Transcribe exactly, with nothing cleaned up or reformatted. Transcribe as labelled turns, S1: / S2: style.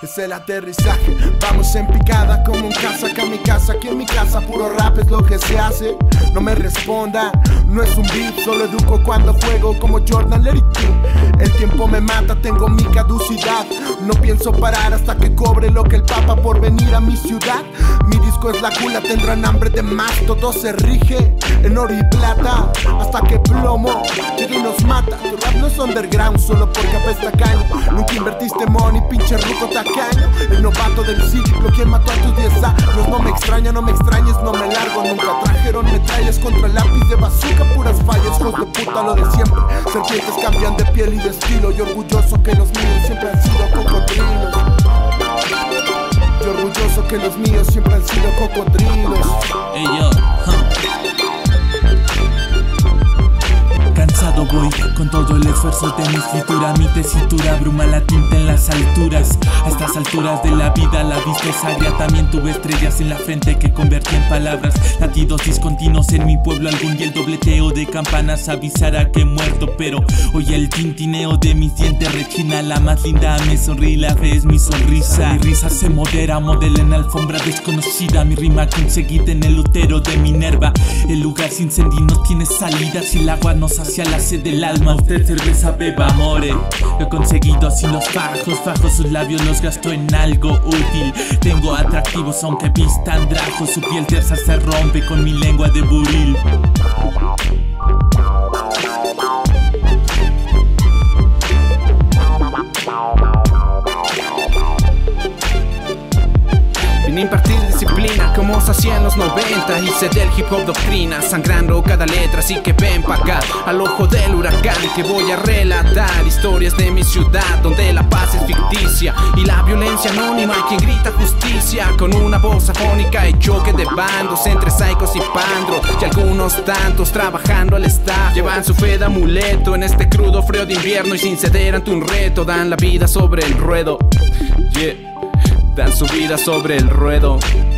S1: es el aterrizaje. Vamos en picada como un casa kamikaze. Aquí en mi casa puro rap es lo que se hace. No me responda, no es un beat, solo educo cuando juego como Jordan, let it be. El tiempo me mata, tengo mi caducidad. No pienso parar hasta que cobre lo que el papa por venir a mi ciudad. Mi disco es la cula, tendrán hambre de más. Todo se rige en oro y plata hasta que plomo llega y nos mata. Tu rap no es underground solo porque apesta caño. Nunca invertiste money, pinche ruco tacaño. El novato del ciclo, quien mató a tus diez años. No me extraña, no me extrañes, no me largo. Nunca trajeron metrallas contra el lápiz de bazooka. Puras fallas, hijos de puta, lo de siempre. Serpientes cambian de piel y de estilo. Y orgulloso que los míos siempre han sido cocodrilos. Y orgulloso que los míos siempre han sido cocodrilos.
S2: Hey yo, huh. Cansado voy con todo el esfuerzo de mi escritura. Mi tesitura abruma la tinta en las alturas. A estas alturas de la vida la vista es agria. También tuve estrellas en la frente que convertí en palabras. Latidos discontinuos en mi pueblo. Algún día el dobleteo de campanas avisará que he muerto. Pero hoy el tintineo de mis dientes rechina. La más linda me sonríe, la fe es mi sonrisa. Mi risa se modera, modela en alfombra desconocida. Mi rima conseguida en el útero de Minerva. El lugar sin incendio no tiene salida. Si el agua nos hacia la sed del alma, usted cerveza beba, more. Lo he conseguido sin los fajos, fajos sus labios los gasto en algo útil. Tengo atractivos aunque vistan drajos. Su piel tersa se rompe con mi lengua de buril.
S3: Vine a impartir disciplina como se hacía en los noventa. Hice del hip hop doctrina, sangrando cada letra. Así que ven pa' acá, al ojo del huracán, que voy a relatar historias de mi ciudad, donde la paz es ficticia y la violencia anónima. Hay quien grita justicia con una voz afónica y choque de bandos entre psicos y pandros. Y algunos tantos trabajando al staff llevan su fe de amuleto en este crudo frío de invierno. Y sin ceder ante un reto dan la vida sobre el ruedo. Yeah. Dan su vida sobre el ruedo.